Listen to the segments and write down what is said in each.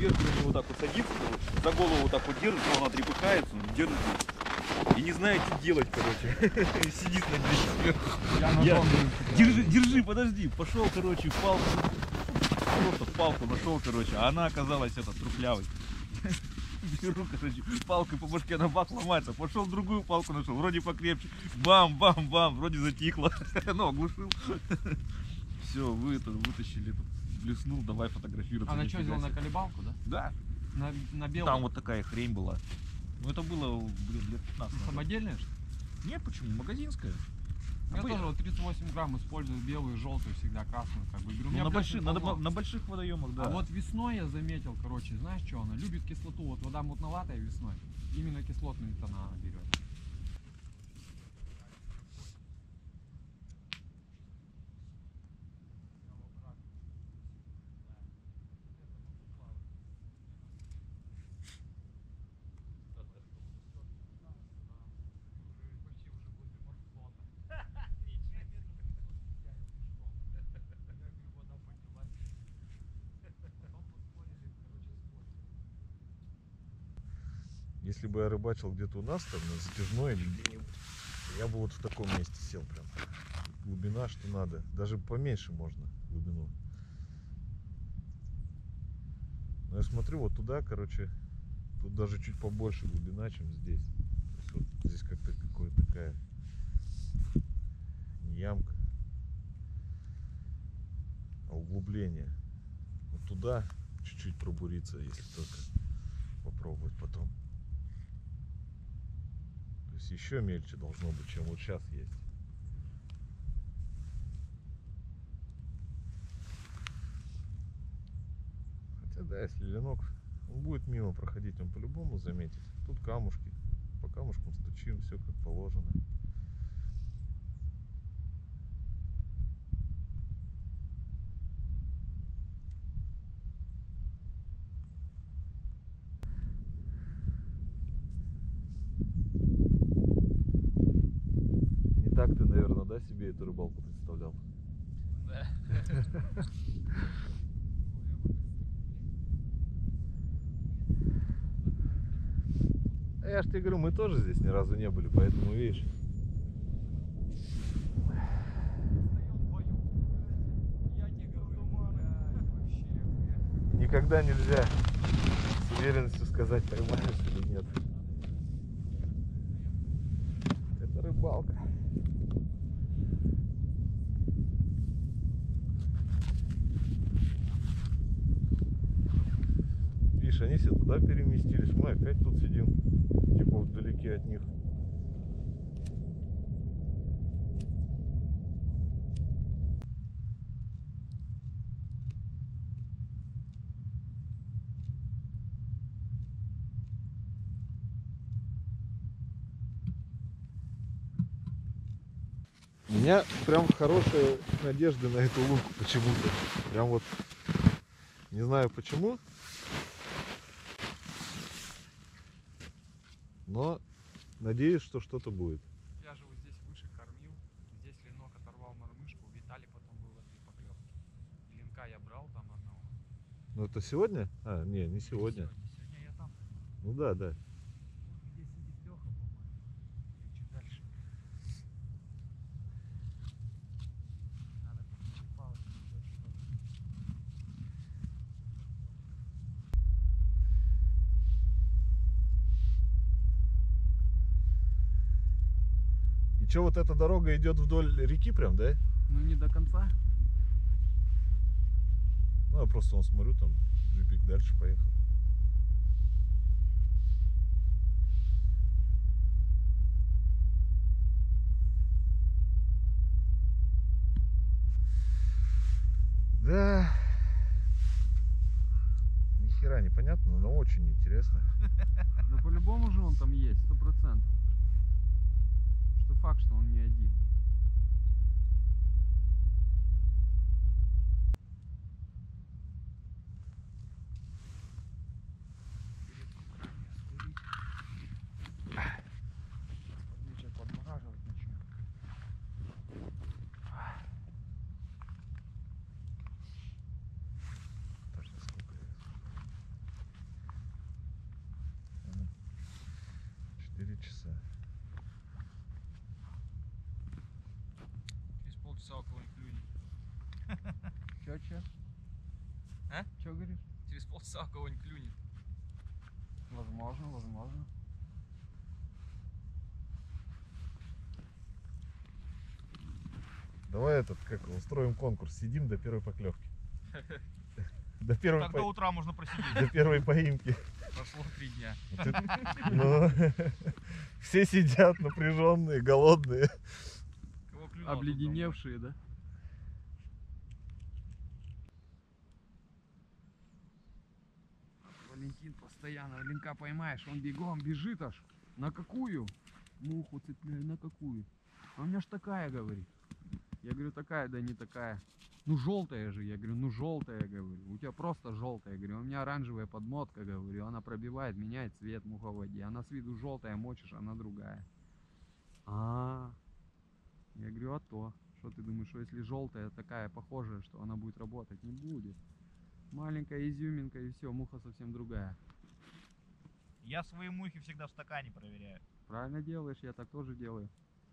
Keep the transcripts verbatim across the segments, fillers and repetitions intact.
сверху на него вот так вот садится, короче, за голову вот так вот держит, но он отрепыхается, он держит. И не знает, что делать, короче. Сидит на дверь сверху. Я, Я... Держи, держи, подожди. Пошел, короче, палку. Просто палку нашел, короче. А она оказалась это трухлявой. Беру, короче, палкой по башке, она бах ломается. Пошел другую палку нашел, вроде покрепче. Бам-бам-бам, вроде затихло. Ну, оглушил. Все, вы это вытащили. Блеснул, давай фотографировать. Она что, сделала на колебалку, да? Да. На, на белую? Там вот такая хрень была. Ну это было, блин, лет пятнадцать. Самодельная, что ли? Нет, почему? Магазинская. Я а тоже вот тридцать восемь грамм использую, белую, желтую, всегда красную, как бы. Беру. Ну, на, больших, на, на больших водоемах, да. А вот весной я заметил, короче, знаешь что, она любит кислоту. Вот вода мутноватая весной, именно кислотные тона она берет. Если бы я рыбачил где-то у нас, там, на Затяжной или где-нибудь, я бы вот в таком месте сел прям. Глубина, что надо. Даже поменьше можно глубину. Но я смотрю вот туда, короче, тут даже чуть побольше глубина, чем здесь. То есть вот здесь как-то какая-то такая не ямка, а углубление. Вот туда чуть-чуть пробуриться, если только попробовать потом. То есть еще мельче должно быть, чем вот сейчас есть. Хотя да, если ленок, он будет мимо проходить, он по-любому заметит. Тут камушки, по камушкам стучим, все как положено. Не так ты, наверное, да, себе эту рыбалку представлял? Да. Я ж тебе говорю, мы тоже здесь ни разу не были, поэтому видишь. Никогда нельзя с уверенностью сказать, поймаешь или нет. Это рыбалка. Видишь, они все туда переместились, мы опять тут сидим, типа вдалеке от них. У меня прям хорошие надежды на эту лунку почему-то. Прям вот не знаю почему. Но надеюсь, что что-то будет. Я же вот здесь выше кормил, здесь ленок оторвал мормышку, у Виталия потом был этой поклевки. Ленка я брал там одного. Ну это сегодня? А, не, не сегодня. Сегодня, сегодня я там. Ну да, да. Здесь сидит Леха, по-моему. И чуть дальше. Надо подключить палочку. И что, вот эта дорога идет вдоль реки прям, да? Ну не до конца. Ну я просто вон смотрю, там джипик дальше поехал. Да. Ни хера непонятно, но очень интересно. Да по-любому же он там есть, сто процентов. Что факт, что он не один. Подмораживать начнем. Даже сколько. полчаса около клюнет. Чё, чё? А? Чё говоришь? Через полчаса кого-нибудь клюнет. Возможно, возможно. Давай этот, как его, устроим конкурс. Сидим до первой поклевки. До первой, Так до по- утра можно просидеть. до первой поимки. Прошло три дня. Ну, все сидят напряженные, голодные. Кого клюнуло? Обледеневшие, да? Валентин постоянно, Ленка поймаешь, он бегом бежит аж. На какую? Муху цепляю, на какую? А у меня ж такая, говорит. Я говорю, такая, да не такая. Ну желтая же, я говорю, ну желтая, говорю. У тебя просто желтая, говорю. У меня оранжевая подмотка, говорю. Она пробивает, меняет цвет муховоди. Она с виду желтая, мочишь, она другая. А, я говорю, а то. Что ты думаешь, что если желтая такая похожая, что она будет работать? Не будет. Маленькая изюминка и все, муха совсем другая. Я свои мухи всегда в стакане проверяю. Правильно делаешь, я так тоже делаю.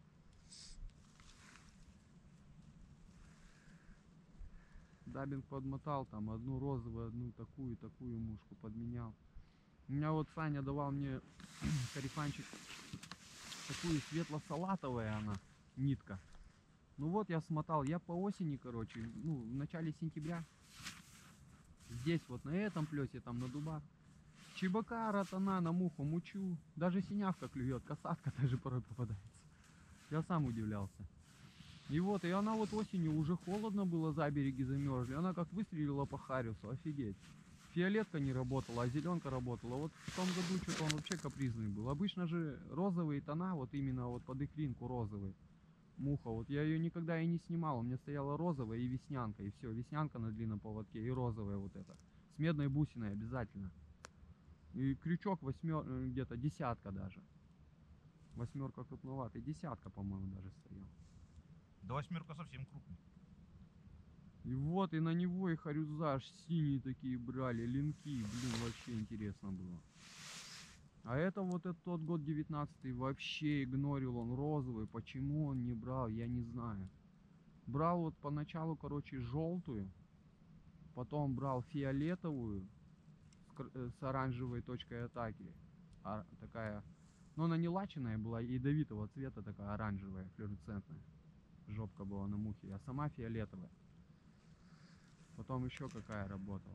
Дабинг подмотал, там одну розовую, одну такую, такую мушку подменял. У меня вот Саня давал мне карифанчик, такую светло-салатовая она, нитка. Ну вот я смотал, я по осени, короче, ну в начале сентября, здесь вот на этом плесе, там на дубах, чебака, ротана, на муху мучу, даже синявка клюет, касатка даже порой попадается. Я сам удивлялся. И вот, и она вот осенью уже холодно было, за береги замерзли. Она как выстрелила по Хариусу, офигеть. Фиолетка не работала, а зеленка работала. Вот в том году что-то он вообще капризный был. Обычно же розовые тона, вот именно вот под икринку розовый. Муха, вот я ее никогда и не снимал. У меня стояла розовая и веснянка, и все. Веснянка на длинном поводке и розовая вот эта. С медной бусиной обязательно. И крючок восьмер, где-то десятка даже. Восьмерка крупноватый, десятка, по-моему, даже стоял. Да восьмерка совсем крупная. И вот, и на него и харюзаж синие такие брали, линки, блин, вообще интересно было. А это вот этот тот год девятнадцатый, вообще игнорил он розовый, почему он не брал, я не знаю. Брал вот поначалу, короче, желтую, потом брал фиолетовую с, с оранжевой точкой атаки, а, такая, но она не лаченая была, ядовитого цвета, такая оранжевая, флуоресцентная. Жопка была на мухе, а сама фиолетовая. Потом еще какая работала.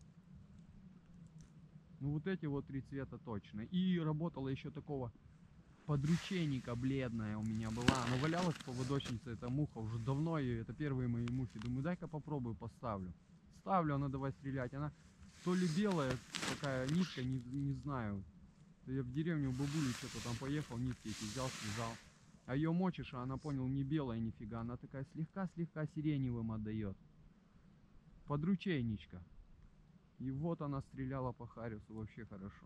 Ну вот эти вот три цвета точно. И работала еще такого подручейника бледная у меня была. Она валялась в поводочнице, эта муха. Уже давно ее, это первые мои мухи. Думаю, дай-ка попробую, поставлю. Ставлю, она давай стрелять. Она то ли белая такая нитка, не, не знаю. Я в деревню у бабули что-то там поехал, нитки эти взял, связал. А ее мочишь, а она, понял, не белая нифига. Она такая слегка-слегка сиреневым отдает. Подручейничка. И вот она стреляла по Хариусу вообще хорошо.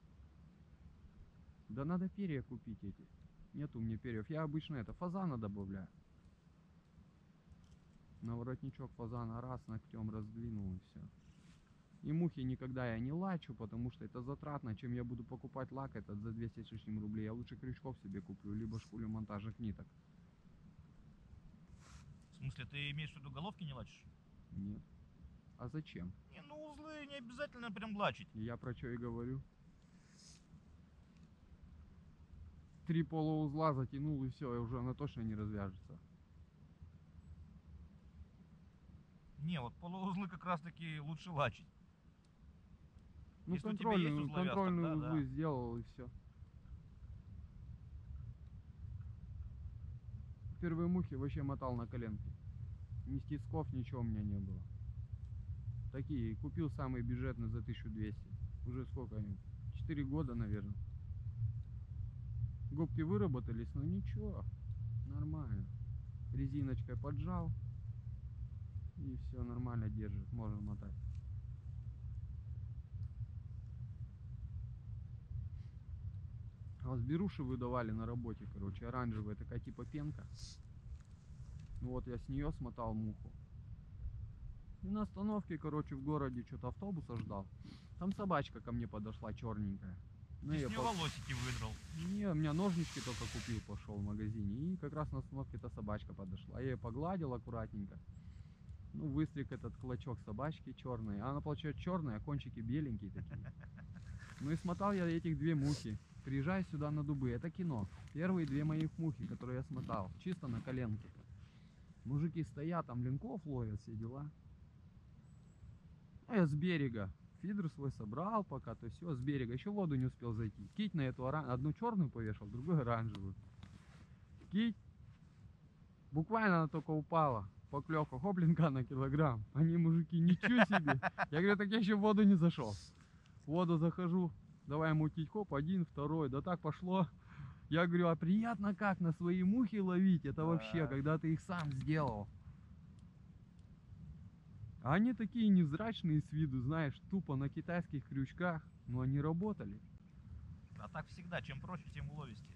Да надо перья купить эти. Нет у меня перьев. Я обычно это фазана добавляю. На воротничок фазана раз ногтем раздвинул и все. И мухи никогда я не лачу, потому что это затратно. Чем я буду покупать лак этот за двести с лишним рублей, я лучше крючков себе куплю, либо шкулю монтажных ниток. В смысле, ты имеешь в виду головки не лачишь? Нет. А зачем? Не, ну узлы не обязательно прям лачить. Я про что и говорю. Три полуузла затянул и все, и уже она точно не развяжется. Не, вот полуузлы как раз таки лучше лачить. Ну, Если у тебя контрольную, есть узловяз, контрольную тогда узлы да. сделал и все. Первые мухи вообще мотал на коленке. Ни стисков, ничего у меня не было. Такие, купил самый бюджетный за тысячу двести. Уже сколько им? четыре года, наверное. Губки выработались, но ничего, нормально. Резиночкой поджал. И все нормально держит, можно мотать. А вот беруши выдавали на работе, короче, оранжевая такая типа пенка. Ну вот я с нее смотал муху. И на остановке, короче, в городе что-то автобуса ждал. Там собачка ко мне подошла, черненькая. Ну, Ты я с нее по- волосики выдрал. Не, у меня ножнички только купил, пошел в магазине. И как раз на остановке эта собачка подошла. Я ее погладил аккуратненько. Ну, выстриг этот клочок собачки черный. А она, получается, черная, а кончики беленькие такие. Ну и смотал я этих две мухи. Приезжай сюда на дубы. Это кино. Первые две моих мухи, которые я смотал. Чисто на коленке. Мужики стоят, там линков ловят, все дела. А я с берега. Фидер свой собрал пока, то все, с берега. Еще в воду не успел зайти. Кить на эту оран... одну черную повешал, другую оранжевую. Кить. Буквально она только упала. Поклевка, хоп, линка на килограмм. Они, мужики, ничего себе. Я говорю, так я еще в воду не зашел. В воду захожу. Давай мутить, хоп, один, второй. Да так пошло. Я говорю, а приятно как на свои мухи ловить. Это Да. вообще, когда ты их сам сделал. А они такие невзрачные с виду, знаешь, тупо на китайских крючках. Но они работали. А так всегда, чем проще, тем уловистее.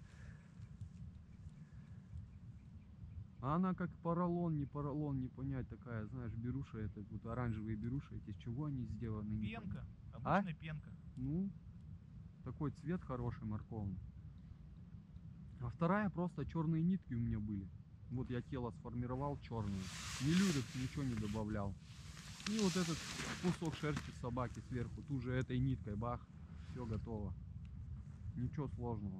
А она как поролон, не поролон, не понять такая, знаешь, беруша, это вот оранжевые беруши, эти из чего они сделаны? не Пенка, понять. обычная пенка. Ну, такой цвет хороший, морковный. А вторая просто черные нитки у меня были. Вот я тело сформировал черные. Не люрекс, ничего не добавлял. И вот этот кусок шерсти собаки сверху, ту же этой ниткой, бах, все готово. Ничего сложного.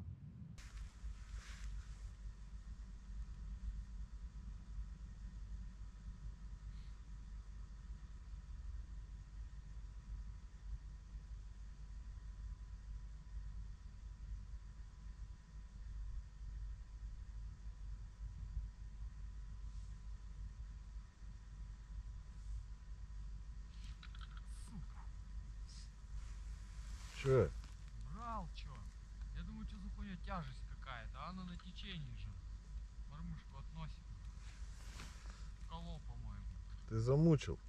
Че? Брал, чё? Я думаю, что за хуйня, тяжесть какая-то, а она на течении же. Мормышку относит. Колол, по-моему. Ты замучил.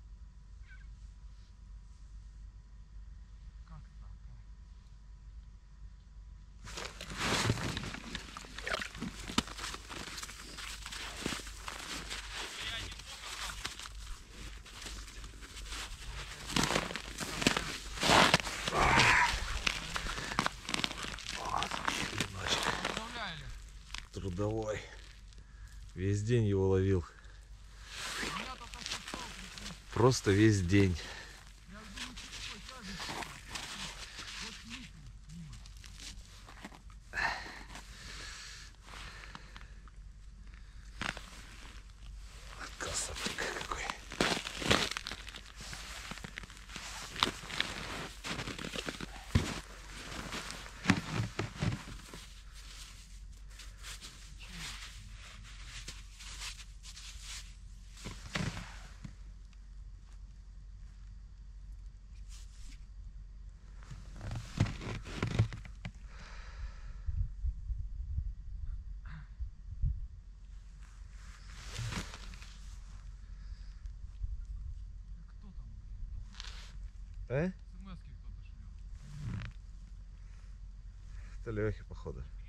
Как так, а? Представляли? Трудовой. Весь день его ловил. У меня только часов, Просто весь день. я думаю, что такой тяжесть. Вот смысл мимо. Красавчик какой. Кто там, блин, А? смс-ки кто-то шлет. Это Лехи, походу.